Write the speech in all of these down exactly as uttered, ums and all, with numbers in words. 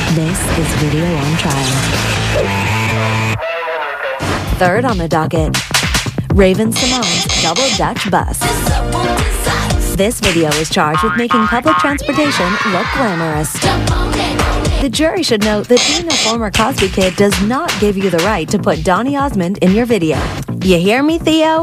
This is Video on Trial. Third on the docket, Raven-Symoné's Double Dutch Bus. This video is charged with making public transportation look glamorous. The jury should note that being a former Cosby kid does not give you the right to put Donny Osmond in your video. You hear me, Theo?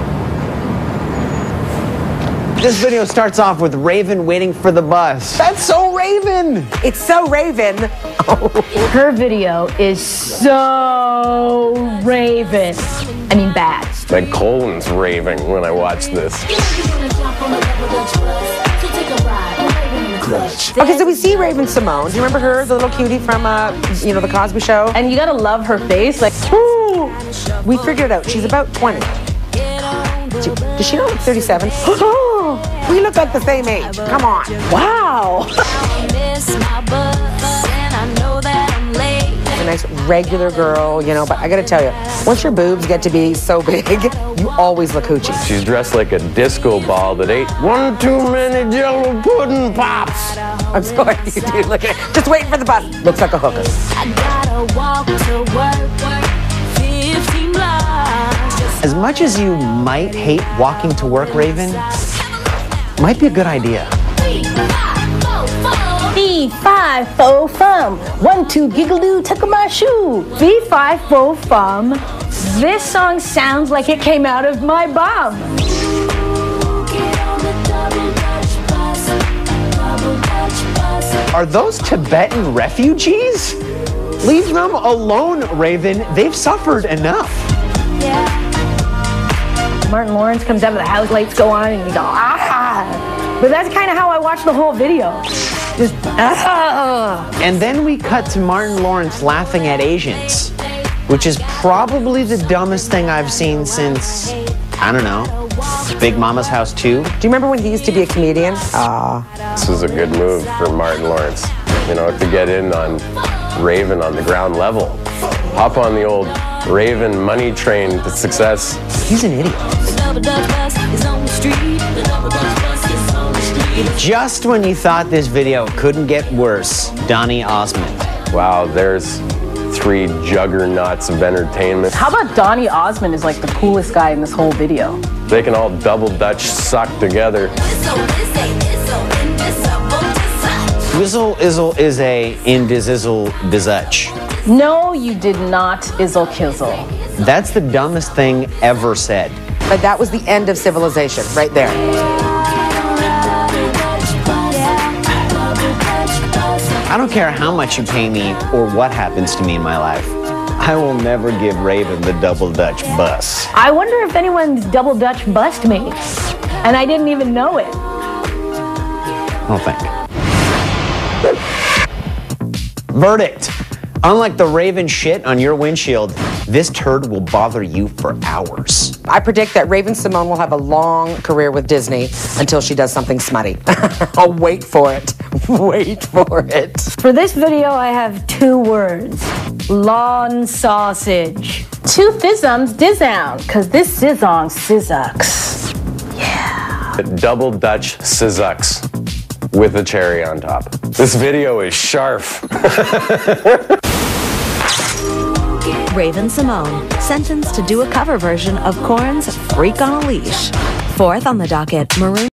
This video starts off with Raven waiting for the bus. That's so Raven! It's so Raven. Oh. Her video is so Raven. I mean, bad. My colon's raving when I watch this. Okay, so we see Raven-Symoné. Do you remember her, the little cutie from, uh, you know, the Cosby Show? And you gotta love her face. Like, Ooh. We figured it out. She's about twenty. Does she look thirty-seven? We look like the same age. Come on. wow. A nice regular girl, you know, but I gotta tell you, once your boobs get to be so big, you always look hoochie. She's dressed like a disco ball that ate one too many Jello pudding pops. I'm sorry, you do. Look at it. Just waiting for the bus. Looks like a hooker. I gotta walk to work, work fifteen blocks. As much as you might hate walking to work, Raven, might be a good idea. Fee, fi, fo, fum. One, two, giggle-doo, tuck my shoe. Fee, fi, fo, fum. This song sounds like it came out of my bum. Are those Tibetan refugees? Leave them alone, Raven. They've suffered enough. Martin Lawrence comes out of the house, lights go on, and you go, ah! But that's kind of how I watched the whole video. Just, ah! And then we cut to Martin Lawrence laughing at Asians, which is probably the dumbest thing I've seen since, I don't know, Big Mama's House two. Do you remember when he used to be a comedian? Ah. This was a good move for Martin Lawrence, you know, to get in on Raven on the ground level. Hop on the old Raven money train to success. He's an idiot. Just when you thought this video couldn't get worse, Donny Osmond. Wow, there's three juggernauts of entertainment. How about Donny Osmond is like the coolest guy in this whole video? They can all double Dutch suck together. Wizzle Izzle is a indizizzle bizuch. No, you did not izzle kizzle. That's the dumbest thing ever said. But that was the end of civilization, right there. I don't care how much you pay me or what happens to me in my life. I will never give Raven the double Dutch bus. I wonder if anyone's double Dutch bussed me, and I didn't even know it. Oh, thank you. Verdict. Unlike the Raven shit on your windshield, this turd will bother you for hours. I predict that Raven-Symoné will have a long career with Disney until she does something smutty. I'll wait for it. Wait for it. For this video, I have two words. Lawn sausage. Two thisms dizown, because this sizzong sizzucks. Yeah. Double Dutch sizzucks with a cherry on top. This video is sharp. Raven-Symoné, sentenced to do a cover version of Korn's Freak on a Leash. Fourth on the docket, Maroon